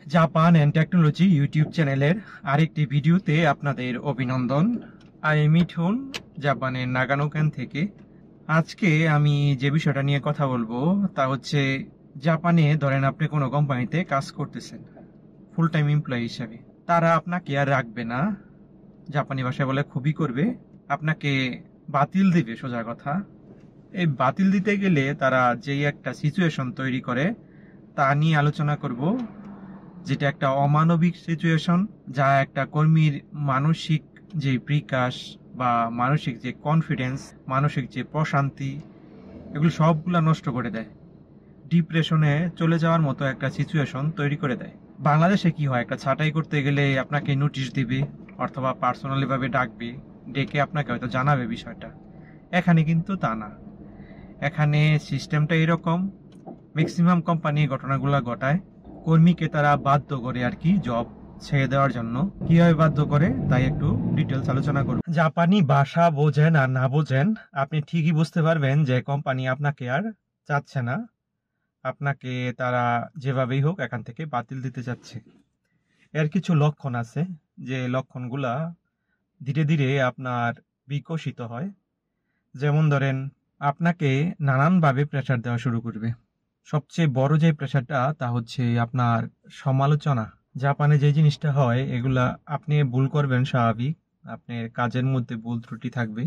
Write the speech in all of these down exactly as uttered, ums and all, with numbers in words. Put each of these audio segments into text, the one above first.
Japan and technology YouTube চ্যানেলের আরেকটি ভিডিওতে আপনাদের অভিনন্দন। আমি মিঠুন, জাপানের নাগানোকান থেকে। আজকে আমি যে বিষয়টা নিয়ে কথা বলবো তা হচ্ছে, জাপানে ধরেন আপনি কোনো কোম্পানিতে কাজ করতেছেন ফুল টাইম এমপ্লয়ি হিসাবে, তারা আপনাকে আর রাখবে না, জাপানি ভাষায় বলে খুবই করবে, আপনাকে বাতিল দিবে সোজা কথা। এই বাতিল দিতে গেলে তারা যেই একটা সিচুয়েশন তৈরি করে তা নিয়ে আলোচনা করব, যেটা একটা অমানবিক সিচুয়েশন, যা একটা কর্মীর মানসিক যে বিকাশ বা মানসিক যে কনফিডেন্স, মানসিক যে প্রশান্তি, এগুলো সবগুলা নষ্ট করে দেয়। ডিপ্রেশনে চলে যাওয়ার মতো একটা সিচুয়েশন তৈরি করে দেয়। বাংলাদেশে কি হয়, একটা ছাঁটাই করতে গেলে আপনাকে নোটিশ দিবে অথবা পার্সোনালি ভাবে ডাকবে, ডেকে আপনাকে হয়তো জানাবে বিষয়টা। এখানে কিন্তু তা না। এখানে সিস্টেমটা এরকম, ম্যাক্সিমাম কোম্পানি ঘটনাগুলো ঘটায় কর্মীকে তারা বাধ্য করে আর কি জব ছেড়ে দেওয়ার জন্য। কিভাবে বাধ্য করে তাই একটু ডিটেলস আলোচনা করব। জাপানি ভাষা বোঝেন আর না বোঝেন, আপনি ঠিকই বুঝতে পারবেন যে কোম্পানি আপনাকে আর চাচ্ছে না, আপনাকে তারা যেভাবেই হোক এখান থেকে বাতিল দিতে চাচ্ছে। এর কিছু লক্ষণ আছে, যে লক্ষণগুলা ধীরে ধীরে আপনার বিকশিত হয়। যেমন ধরেন, আপনাকে নানানভাবে প্রেশার দেওয়া শুরু করবে। সবচেয়ে বড় যে প্রেশারটা তা হচ্ছে আপনার সমালোচনা। জাপানে যে জিনিসটা হয়, এগুলা আপনি ভুল করবেন স্বাভাবিক, আপনার কাজের মধ্যে ভুল ত্রুটি থাকবে।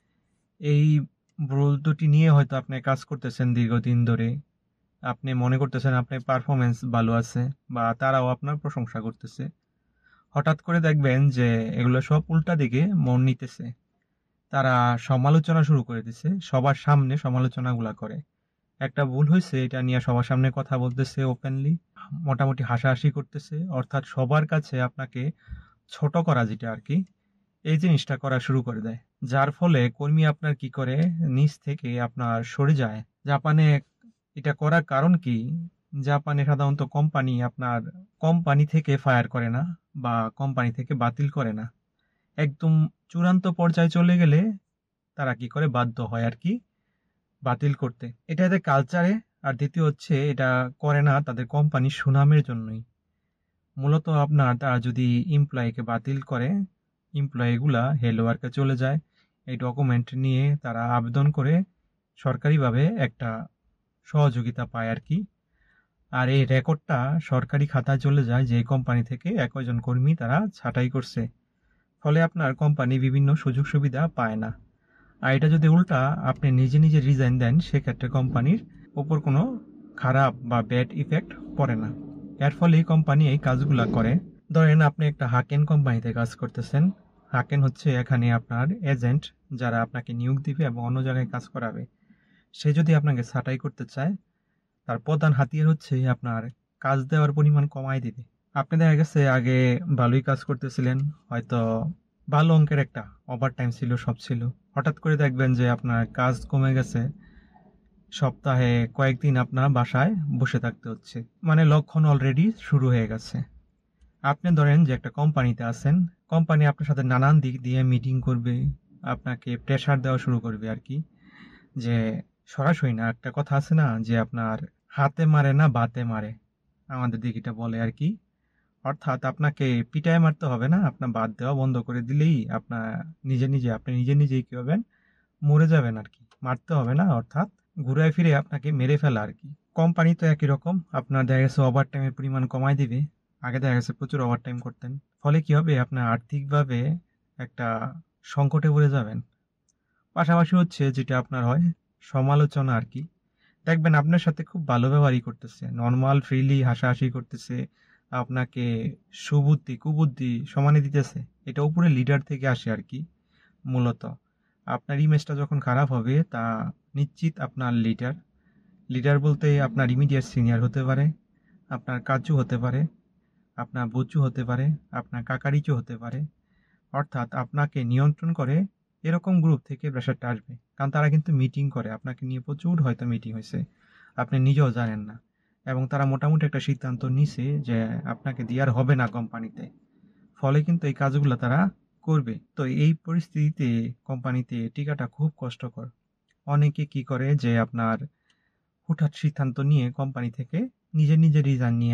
এই ভুল ত্রুটি নিয়ে হয়তো আপনি কাজ করতেছেন দীর্ঘদিন ধরে, আপনি মনে করতেছেন আপনার পারফরমেন্স ভালো আছে বা তারাও আপনার প্রশংসা করতেছে। হঠাৎ করে দেখবেন যে এগুলো সব উল্টা দিকে মন নিতেছে, তারা সমালোচনা শুরু করে দিছে, সবার সামনে সমালোচনাগুলা করে। একটা ভুল হয়েছে এটা নিয়ে সবার সামনে কথা বলতেছে ওপেনলি, মোটামুটি হাসাহাসি করতেছে, অর্থাৎ সবার কাছে আপনাকে ছোট করা, যেটা আর কি, এই জিনিসটা করা শুরু করে দেয়। যার ফলে কর্মী আপনার কি করে, নিচ থেকে আপনার সরে যায়। জাপানে এটা করার কারণ কি, জাপানে সাধারণত কোম্পানি আপনার কোম্পানি থেকে ফায়ার করে না বা কোম্পানি থেকে বাতিল করে না, একদম চূড়ান্ত পর্যায়ে চলে গেলে তারা কি করে, বাধ্য হয় আর কি বাতিল করতে। এটা এদের কালচারে। আর দ্বিতীয় হচ্ছে, এটা করে না তাদের কোম্পানির সুনামের জন্যই। মূলত আপনার তারা যদি এমপ্লয়িকে বাতিল করে, এমপ্লয়িগুলা হেলো ওয়ার্কে চলে যায়, এই ডকুমেন্ট নিয়ে তারা আবেদন করে সরকারিভাবে একটা সহযোগিতা পায় আর কি। আর এই রেকর্ডটা সরকারি খাতায় চলে যায় যে কোম্পানি থেকে একজন কর্মী তারা ছাঁটাই করছে। ফলে আপনার কোম্পানি বিভিন্ন সুযোগ সুবিধা পায় না। আর এটা যদি উল্টা আপনি নিজে নিজে রিজাইন দেন, সেক্ষেত্রে কোম্পানির ওপর কোনো খারাপ বা ব্যাড ইফেক্ট পড়ে না। এর ফলে কোম্পানি এই কাজগুলা করে। ধরেন আপনি একটা হাকেন কোম্পানিতে কাজ করতেছেন। হাকেন হচ্ছে এখানে আপনার এজেন্ট, যারা আপনাকে নিয়োগ দিবে এবং অন্য জায়গায় কাজ করাবে। সে যদি আপনাকে ছাঁটাই করতে চায়, তার প্রধান হাতিয়ার হচ্ছে আপনার কাজ দেওয়ার পরিমাণ কমাই দিবে। আপনি দেখা গেছে আগে ভালোই কাজ করতেছিলেন, হয়তো ভালো অঙ্কের একটা ওভার টাইম ছিল, সব ছিল। হঠাৎ করে দেখবেন যে আপনার কাজ কমে গেছে, সপ্তাহে কয়েকদিন আপনার বাসায় বসে থাকতে হচ্ছে, মানে লক্ষণ অলরেডি শুরু হয়ে গেছে। আপনি ধরেন যে একটা কোম্পানিতে আছেন, কোম্পানি আপনার সাথে নানান দিক দিয়ে মিটিং করবে, আপনাকে প্রেশার দেওয়া শুরু করবে আর কি। যে সরাসরি না, একটা কথা আছে না যে আপনার হাতে মারে না বাতে মারে, আমাদের দিকে এটা বলে আর কি। অর্থাৎ আপনাকে পিটায় মারতে হবে না, আপনার বাদ দেওয়া বন্ধ করে দিলেই আপনার নিজে নিজে আপনি নিজে নিজেই কি হবেন, মরে যাবেন আর কি। মারতে হবে না, অর্থাৎ ঘুরায় ফিরে আপনাকে মেরে ফেলা আর কি। কোম্পানি তো একই রকম, আপনার দেখা গেছে ওভার টাইমের পরিমাণ কমাই দিবে। আগে দেখা গেছে প্রচুর ওভার টাইম করতেন, ফলে কি হবে, আপনার আর্থিকভাবে একটা সংকটে পড়ে যাবেন। পাশাপাশি হচ্ছে যেটা আপনার হয়, সমালোচনা আর কি। দেখবেন আপনার সাথে খুব ভালো ব্যবহারই করতেছে, নর্মাল ফ্রিলি হাসাহাসি করতেছে, আপনাকে সুবুদ্ধি কুবুদ্ধি সমানে দিতেছে। এটা উপরে লিডার থেকে আসে আর কি। মূলত আপনার ইমেজটা যখন খারাপ হবে, তা নিশ্চিত আপনার লিডার লিডার বলতে আপনার ইমিডিয়েট সিনিয়র হতে পারে, আপনার কাজু হতে পারে, আপনার বচু হতে পারে, আপনার কাকারিচু হতে পারে। অর্থাৎ আপনাকে নিয়ন্ত্রণ করে এরকম গ্রুপ থেকে প্রেশারটা আসবে। কারণ তারা কিন্তু মিটিং করে, আপনাকে নিয়ে প্রচুর হয়তো মিটিং হয়েছে, আপনি নিজেও জানেন না, এবং তারা মোটামুটি একটা সিদ্ধান্ত নিছে যে আপনাকে দেওয়ার হবে না কোম্পানিতে। ফলে কিন্তু এই কাজগুলো তারা করবে। তো এই পরিস্থিতিতে কোম্পানিতে টিকাটা খুব কষ্টকর। অনেকে কি করে যে আপনার হুটহাট সিদ্ধান্ত নিয়ে কোম্পানি থেকে নিজে নিজে রিজাইন নিয়ে নেয়।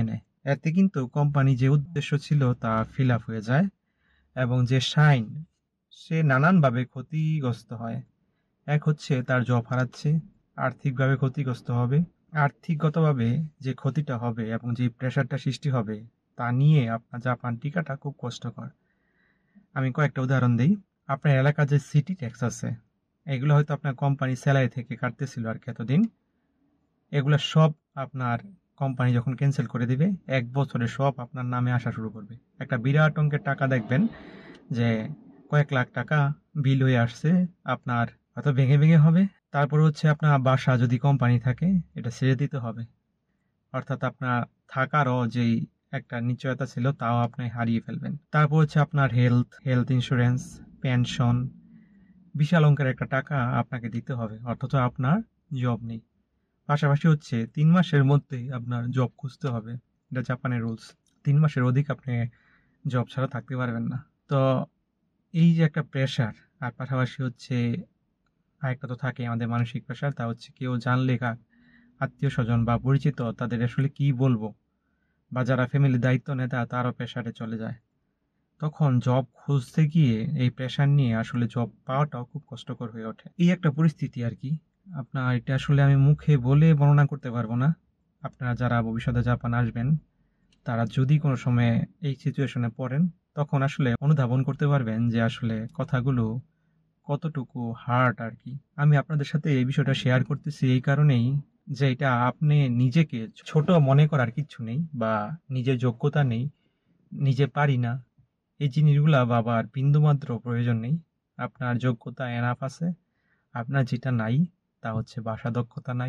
এতে কিন্তু কোম্পানি যে উদ্দেশ্য ছিল তা ফিল আপ হয়ে যায় এবং যে শাইন সে নানানভাবে ক্ষতিগ্রস্ত হয়। এক হচ্ছে তার জব হারাচ্ছে, আর্থিকভাবে ক্ষতিগ্রস্ত হবে। আর্থিকগতভাবে যে ক্ষতিটা হবে এবং যে প্রেশারটা সৃষ্টি হবে তা নিয়ে আপনার জাপান টিকাটা খুব কষ্টকর। আমি কয়েকটা উদাহরণ দিই। আপনার এলাকার যে সিটি ট্যাক্স আছে, এগুলো হয়তো আপনার কোম্পানি স্যালারি থেকে কাটতেছিল আর কি এতদিন, এগুলো সব আপনার কোম্পানি যখন ক্যান্সেল করে দিবে এক বছরে সব আপনার নামে আসা শুরু করবে। একটা বিরাট অঙ্কের টাকা দেখবেন যে কয়েক লাখ টাকা বিল হয়ে আসছে আপনার, হয়তো ভেঙে ভেঙে হবে। তারপর হচ্ছে আপনার বাসা যদি কোম্পানি থাকে এটা ছেড়ে দিতে হবে, অর্থাৎ আপনার থাকারও যেই একটা নিশ্চয়তা ছিল তাও আপনি হারিয়ে ফেলবেন। তারপর হচ্ছে আপনার হেলথ হেলথ ইন্স্যুরেন্স, পেনশন, বিশাল অঙ্কের একটা টাকা আপনাকে দিতে হবে, অথচ আপনার জব নেই। পাশাপাশি হচ্ছে তিন মাসের মধ্যেই আপনার জব খুঁজতে হবে, এটা জাপানের রুলস। তিন মাসের অধিক আপনি জব ছাড়া থাকতে পারবেন না। তো এই যে একটা প্রেশার, আর পাশাপাশি হচ্ছে আরেকটা তো থাকে আমাদের মানসিক প্রেশার, তা হচ্ছে কেউ জানলে কাক আত্মীয় স্বজন বা পরিচিত তাদের আসলে কি বলবো, বা যারা ফ্যামিলির দায়িত্ব নেয় তারা তারও প্রেশারে চলে যায়। তখন জব খুঁজতে গিয়ে এই প্রেশার নিয়ে আসলে জব পাওয়াটাও খুব কষ্টকর হয়ে ওঠে। এই একটা পরিস্থিতি আর কি। আপনার এটা আসলে আমি মুখে বলে বর্ণনা করতে পারবো না। আপনারা যারা ভবিষ্যতে জাপান আসবেন তারা যদি কোনো সময় এই সিচুয়েশনে পড়েন তখন আসলে অনুধাবন করতে পারবেন যে আসলে কথাগুলো কতটুকু হার্ড আর কি। আমি আপনাদের সাথে এই বিষয়টা শেয়ার করতেছি এই কারণেই যে এটা আপনি নিজেকে ছোট মনে করার কিচ্ছু নেই, বা নিজের যোগ্যতা নেই, নিজে পারি না, এই জিনিসগুলা ভাবার বিন্দুমাত্র প্রয়োজন নেই। আপনার যোগ্যতা এনাফ আছে। আপনার যেটা নাই তা হচ্ছে ভাষা দক্ষতা নাই।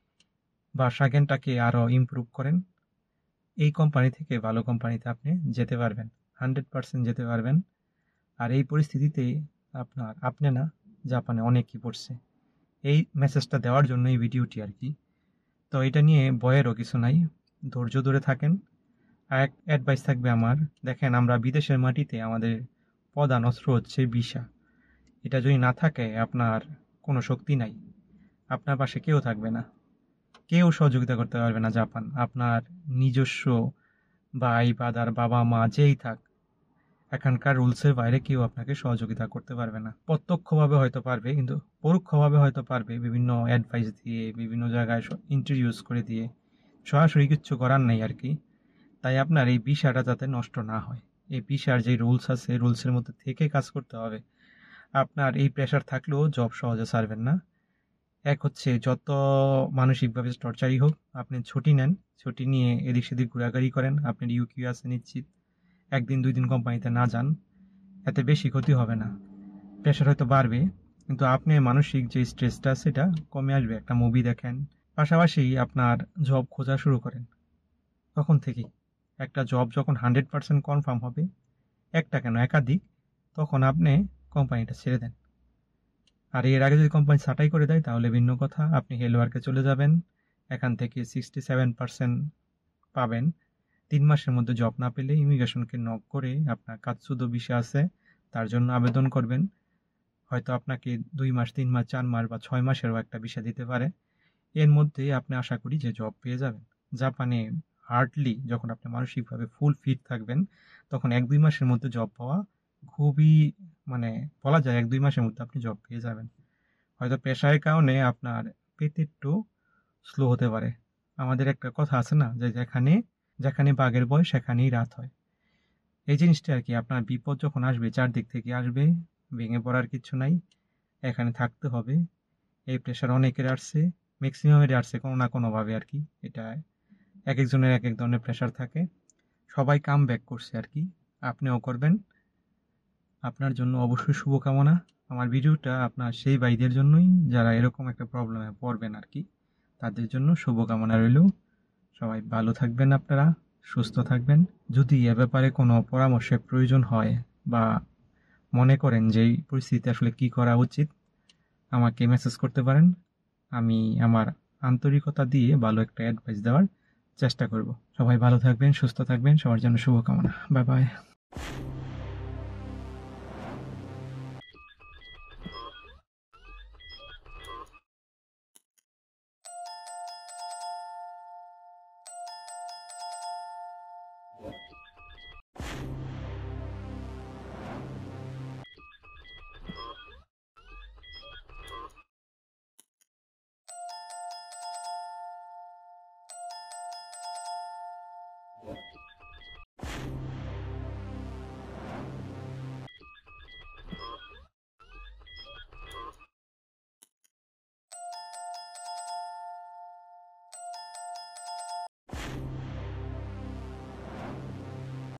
ভাষা জ্ঞানটাকে আরও ইমপ্রুভ করেন। এই কোম্পানি থেকে ভালো কোম্পানিতে আপনি যেতে পারবেন, হান্ড্রেড পার্সেন্ট যেতে পারবেন। আর এই পরিস্থিতিতে আপনার আপনি না, জাপানে অনেকই পড়ছে। এই মেসেজটা দেওয়ার জন্য এই ভিডিওটি আর কি। তো এটা নিয়ে ভয়েরও কিছু নাই, ধৈর্য ধরে থাকেন। আর এক অ্যাডভাইস থাকবে আমার, দেখেন আমরা বিদেশের মাটিতে আমাদের প্রধান অস্ত্র হচ্ছে ভিসা। এটা যদি না থাকে আপনার কোনো শক্তি নাই, আপনার পাশে কেউ থাকবে না, কেউ সহযোগিতা করতে পারবে না। জাপান আপনার নিজস্ব ভাই বাদার বাবা মা যেই থাক, এখানকার রুলসের বাইরে কেউ আপনাকে সহযোগিতা করতে পারবে না। প্রত্যক্ষভাবে হয়তো পারবে, কিন্তু পরোক্ষভাবে হয়তো পারবে বিভিন্ন অ্যাডভাইস দিয়ে, বিভিন্ন জায়গায় ইন্ট্রোডিউস করে দিয়ে, সরাসরি কিচ্ছু করার নেই আর কি। তাই আপনার এই ভিসাটা যাতে নষ্ট না হয়, এই ভিসার যে রুলস আছে রুলসের মধ্যে থেকে কাজ করতে হবে। আপনার এই প্রেশার থাকলেও জব সহজে ছাড়বেন না। এক হচ্ছে যত মানসিকভাবে টর্চারই হোক, আপনি ছুটি নেন, ছুটি নিয়ে এদিক সেদিক ঘোরাঘুরি করেন। আপনার ইউকিউ আছে নিশ্চিত, একদিন দুই দিন কোম্পানিতে না যান, এতে বেশি ক্ষতি হবে না। প্রেশার হয়তো বাড়বে কিন্তু আপনি মানসিক যে স্ট্রেসটা সেটা কমে আসবে। একটা মুভি দেখেন, পাশাপাশি আপনার জব খোঁজা শুরু করেন। তখন থেকেই একটা জব যখন হান্ড্রেড পার্সেন্ট কনফার্ম হবে, একটা কেন একাধিক, তখন আপনি কোম্পানিটা ছেড়ে দেন। আর এর আগে যদি কোম্পানি ছাঁটাই করে দেয় তাহলে ভিন্ন কথা, আপনি হেলওয়ার্কে চলে যাবেন, এখান থেকে সিক্সটি সেভেন পার্সেন্ট পাবেন। তিন মাসের মধ্যে জব না পেলে ইমিগ্রেশনকে নক করে আপনার কাতসুদো ভিসা আছে তার জন্য আবেদন করবেন। হয়তো আপনাকে দুই মাস, তিন মাস, চার মাস বা ছয় মাসেরও একটা ভিসা দিতে পারে। এর মধ্যে আপনি আশা করি যে জব পেয়ে যাবেন। জাপানে হার্ডলি যখন আপনি মানসিকভাবে ফুল ফিট থাকবেন তখন এক দুই মাসের মধ্যে জব পাওয়া খুবই, মানে বলা যায় এক দুই মাসের মধ্যে আপনি জব পেয়ে যাবেন। হয়তো পেশার কারণে আপনার পেতে একটু স্লো হতে পারে। আমাদের একটা কথা আছে না, যে যেখানে যেখানে বাঘের বয় সেখানেই রাত হয়। এই জিনিসটা আর কি। আপনার বিপদ যখন আসবে চারদিক থেকে আসবে, ভেঙে পড়ার কিছু নাই, এখানে থাকতে হবে। এই প্রেশার অনেকের আসছে, ম্যাক্সিমামের আসছে কোনো না কোনোভাবে আর কি। এটা এক একজনের এক এক ধরনের প্রেশার থাকে, সবাই কাম ব্যাক করছে আর কি, আপনিও করবেন। আপনার জন্য অবশ্যই শুভকামনা। আমার ভিডিওটা আপনার সেই ভাইদের জন্যই যারা এরকম একটা প্রবলেমে পড়বেন আর কি, তাদের জন্য শুভকামনা রইল। সবাই ভালো থাকবেন, আপনারা সুস্থ থাকবেন। যদি এ ব্যাপারে কোনো পরামর্শের প্রয়োজন হয় বা মনে করেন যে এই পরিস্থিতিতে আসলে কি করা উচিত, আমাকে মেসেজ করতে পারেন। আমি আমার আন্তরিকতা দিয়ে ভালো একটা অ্যাডভাইস দেওয়ার চেষ্টা করব। সবাই ভালো থাকবেন, সুস্থ থাকবেন, সবার জন্য শুভকামনা। Bye by.